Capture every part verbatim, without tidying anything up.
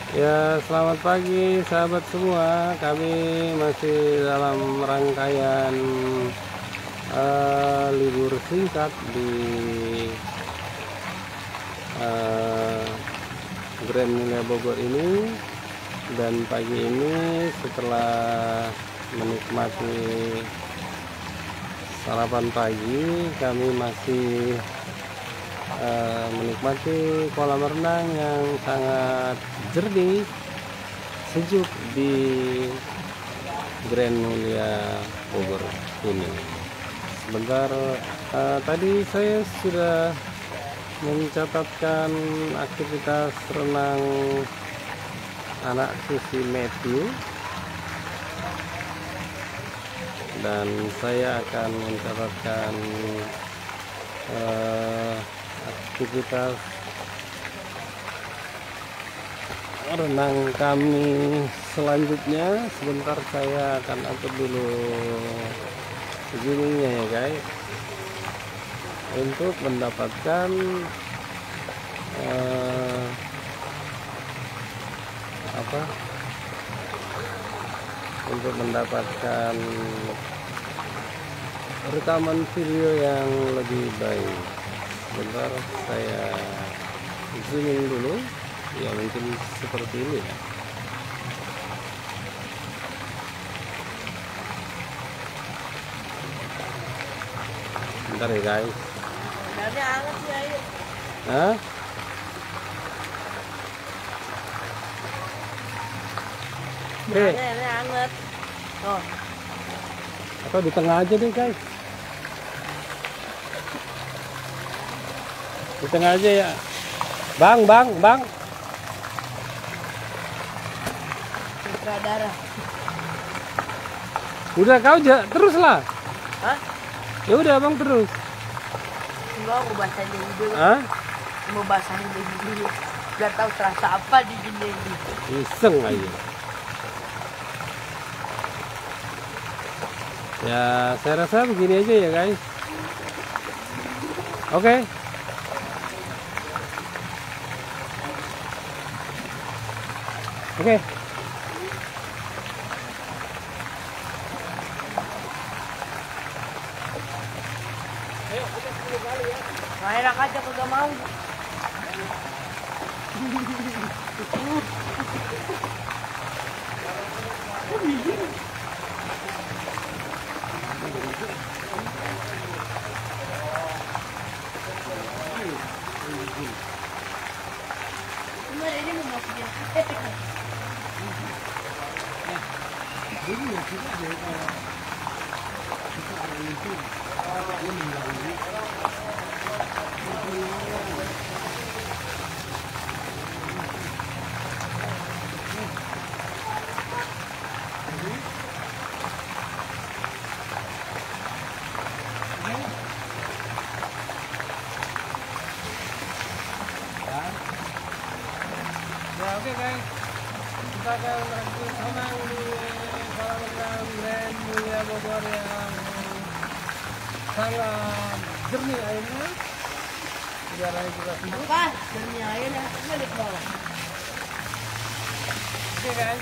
Ya, selamat pagi sahabat semua. Kami masih dalam rangkaian uh, libur singkat di uh, Grand Mulia Bogor ini. Dan pagi ini setelah menikmati sarapan pagi, kami masih uh, menikmati kolam renang yang sangat jernih, sejuk di Grand Mulia Bogor ini. Sebentar, uh, tadi saya sudah mencatatkan aktivitas renang anak Susi Matthew, dan saya akan mencatatkan uh, aktivitas renang kami selanjutnya. Sebentar, saya akan atur dulu segininya ya guys, untuk mendapatkan uh, apa untuk mendapatkan rekaman video yang lebih baik. Sebentar, saya zooming dulu ya, mungkin seperti ini ya. Bentar ya guys. Ada anget sih air. Hah? Oke. Ada ini anget. Oh. Atau di tengah aja deh guys. Di tengah aja ya. Bang, bang, bang. Darah. Udah kau aja terus lah. Hah? Ya udah bang terus. Enggak, mau basahin dulu. Hah? Mau basahin dulu. Biar tahu terasa apa di sini. Iseng aja. Ya, saya rasa begini aja ya guys. Oke. Okay. Oke. Okay. Ayo, kita sepuluh kali ya. Nah, enak aja kagak mau. Cuma ini mau masukin. Ini ya kita ada kita ada itu. Ini mengganggu. Ya oke okay, guys, kita akan lanjut renang di kolam renang Grand Mulia Bogor yang sangat jernih airnya, udaranya juga sejuk. Apa? Jernih airnya balik bawah. Oke okay, guys.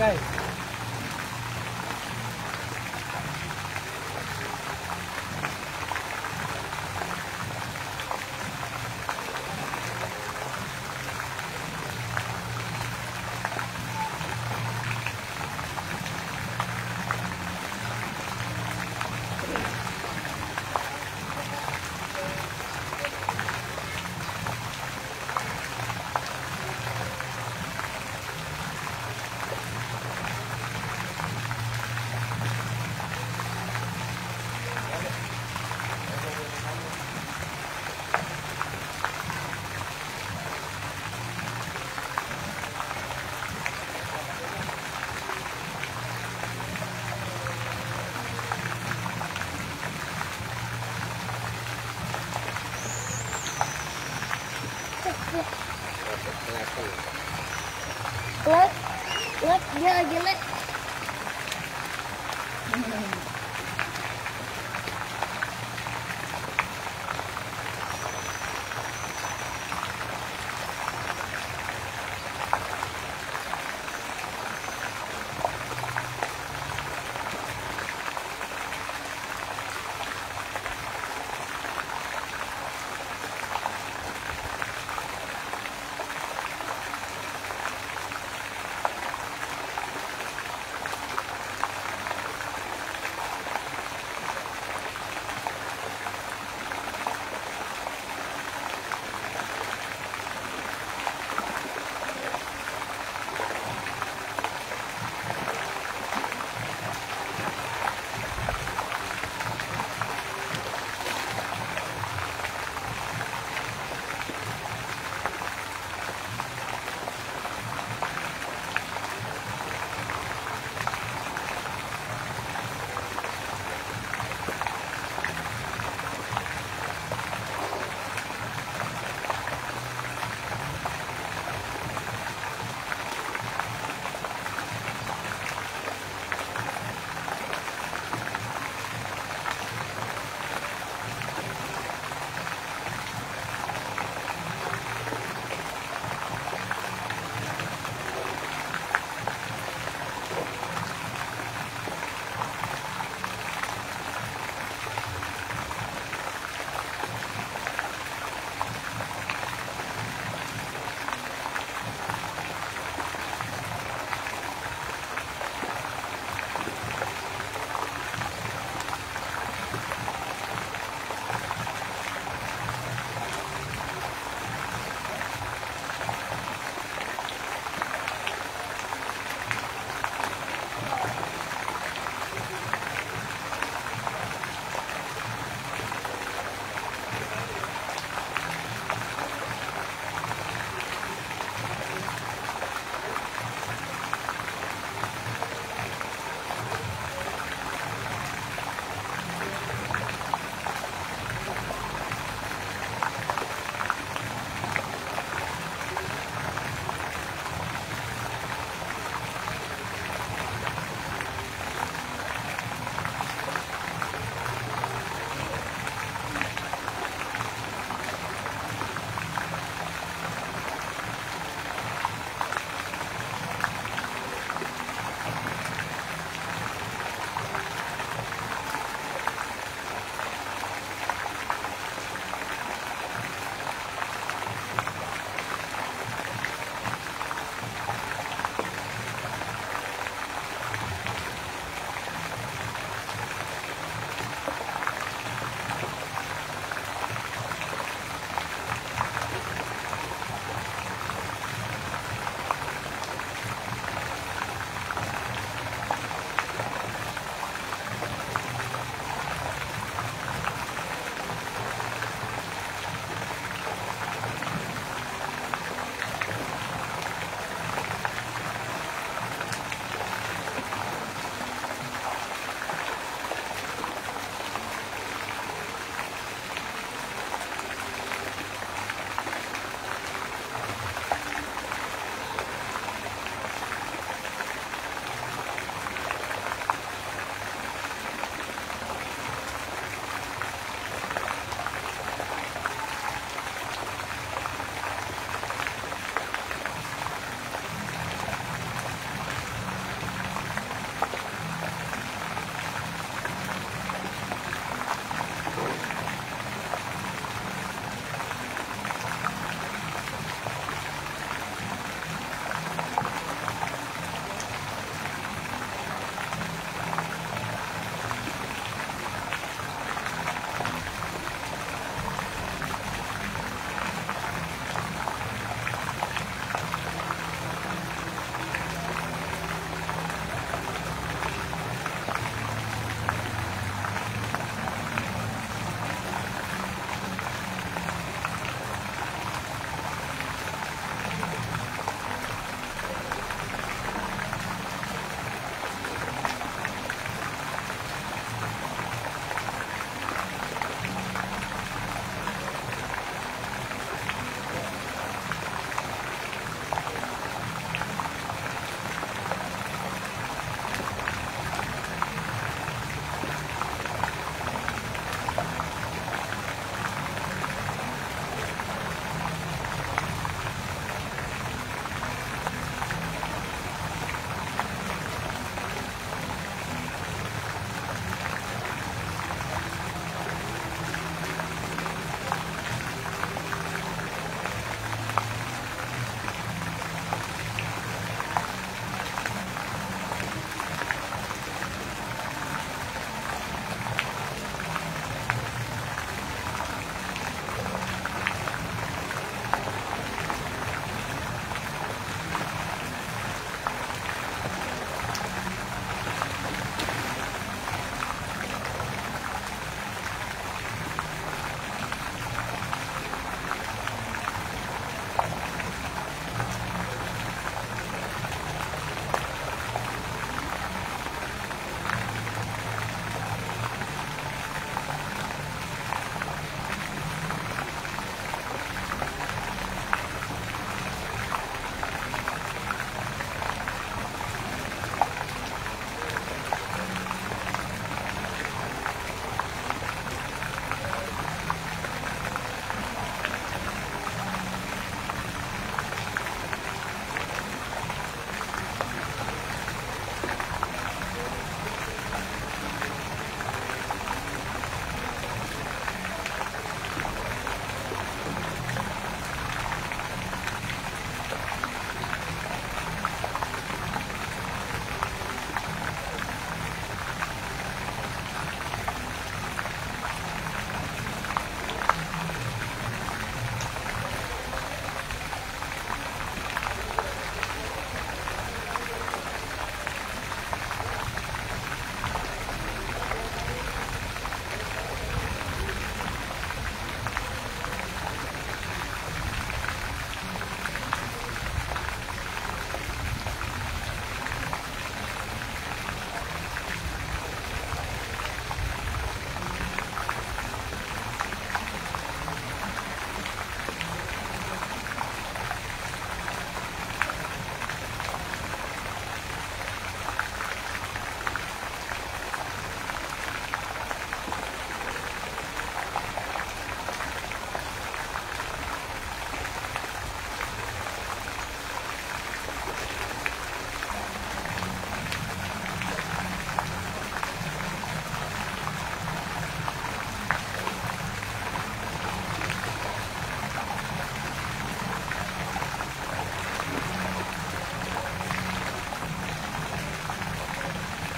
guys. Lihat, lihat dia lagi lihat.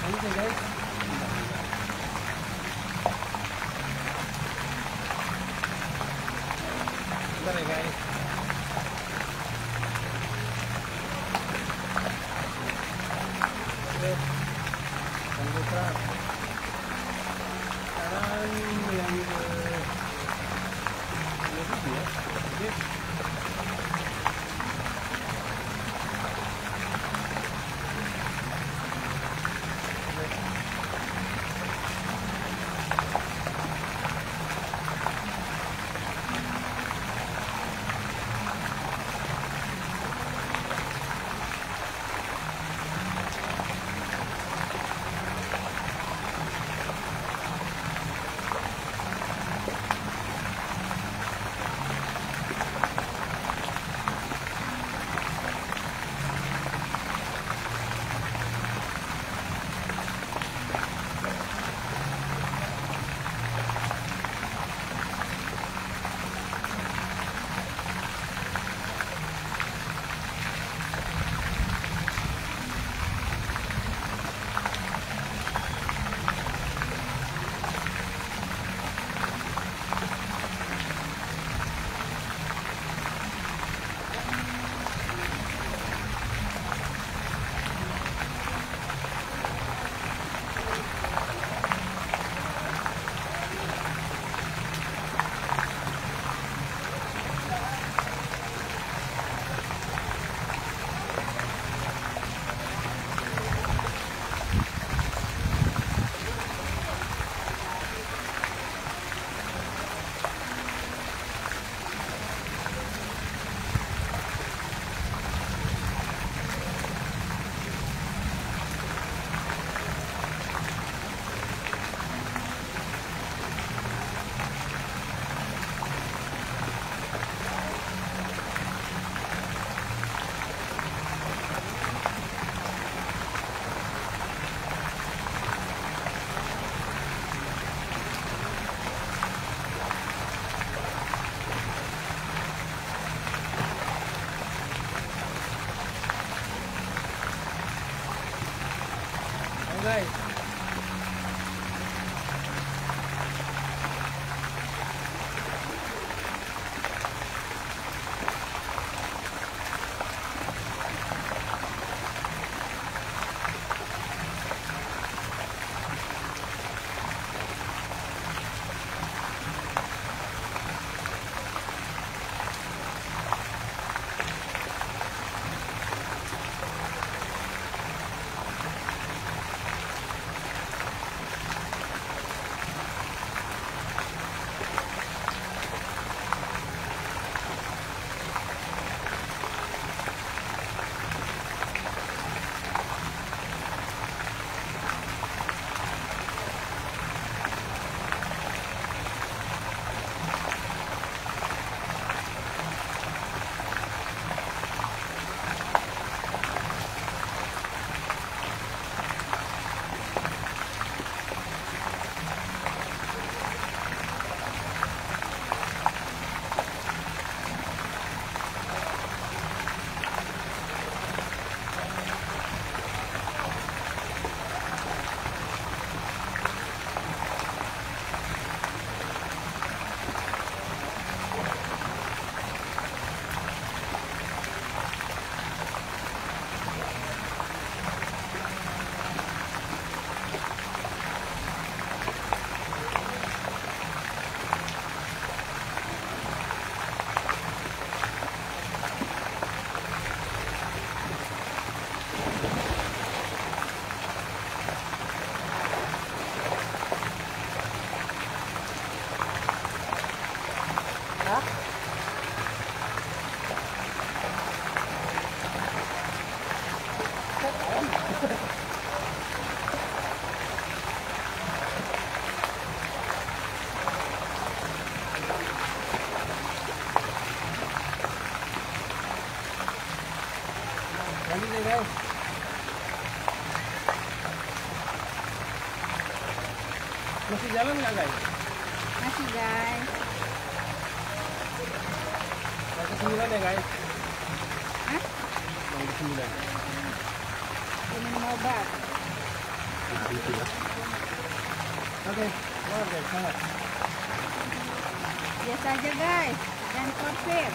Lanjut ya guys. Bentar ya guys. Oke. Dan putra. Sekarang yang ke ya. Oke. Guys, lanjut ya guys. Masih jalan nggak guys? Masih guys. Yang ke sembilan ya guys. Hah? Yang ke sembilan. Minum obat. Oke, oke, sangat. Biasa aja guys, dan korset.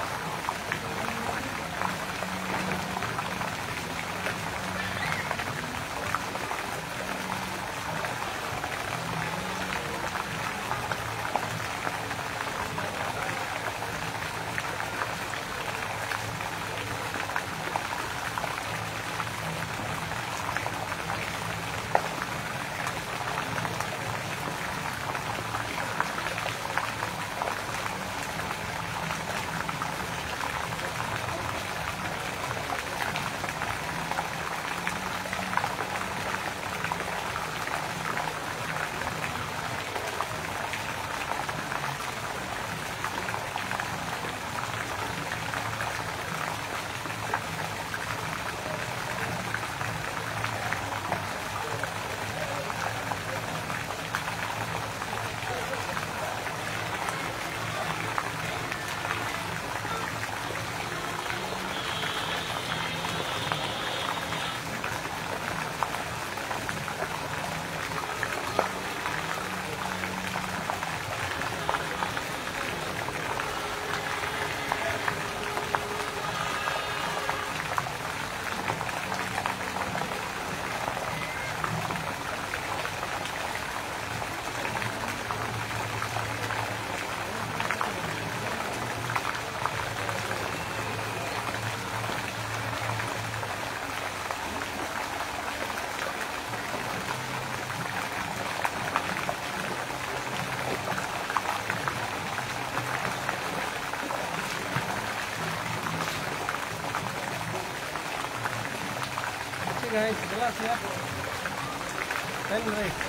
Oke guys, jelas ya. Dan race.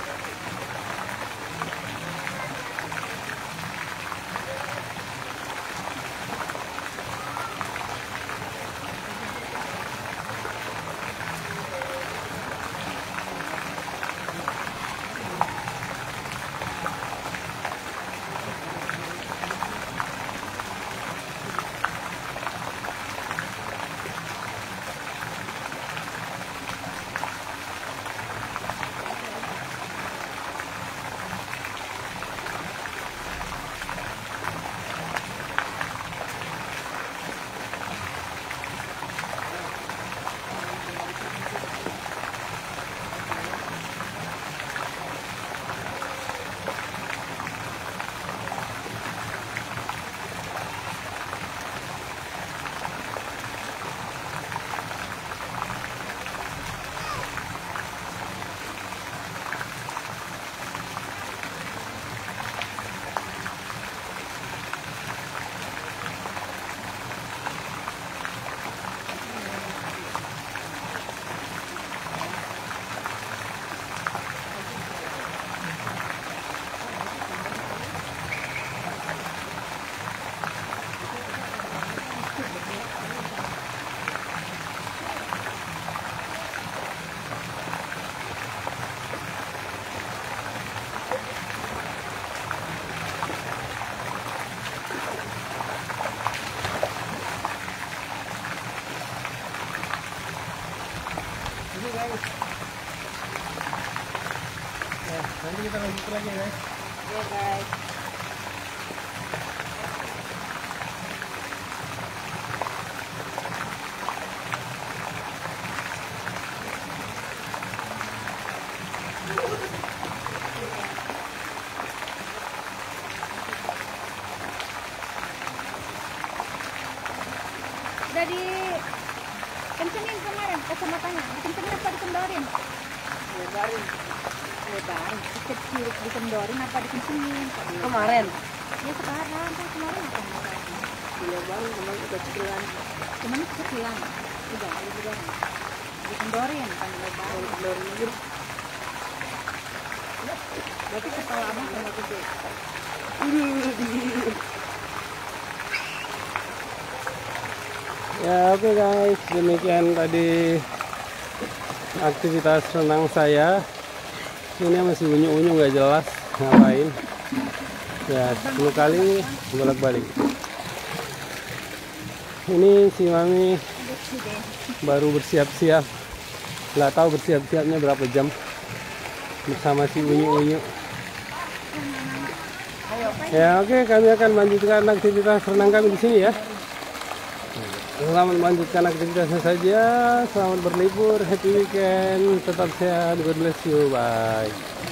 Guys. Ya, nanti kita lanjut lagi guys. Ya guys. Udah di kencengin kemarin kacamatanya, dikencengin apa dikendorin? Lebarin. Lebarin. Kecil dikendorin apa dikencengin? Kemarin. Ya sekarang, kan kemarin apa masalahnya? Dilebarin, kemarin udah kecilan. Cuman kecilan. Udah, udah. Dikendorin, kan lebarin. Dikendorin lagi. Berarti kepala abang sama gede. Ya oke okay guys, demikian tadi aktivitas renang saya. Ini masih unyu-unyu nggak jelas ngapain. Ya sepuluh kali bolak-balik. Ini si Mami baru bersiap-siap. Nggak tahu bersiap-siapnya berapa jam. bersama si unyu-unyu. Ya oke, kami akan lanjutkan aktivitas renang kami di sini ya. Selamat melanjutkan aktivitasnya saja. Selamat berlibur, happy weekend, tetap sehat, God bless you, bye.